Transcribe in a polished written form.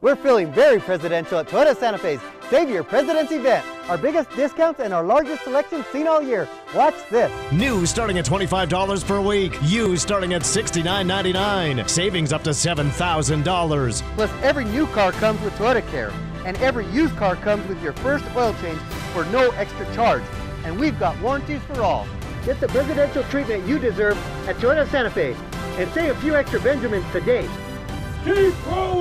We're feeling very presidential at Toyota Santa Fe's Save Your President's event. Our biggest discounts and our largest selection seen all year. Watch this. New starting at $25 per week. Used starting at $69.99. Savings up to $7,000. Plus, every new car comes with Toyota Care, and every used car comes with your first oil change for no extra charge. And we've got warranties for all. Get the presidential treatment you deserve at Toyota Santa Fe, and save a few extra Benjamins today. Keep rolling!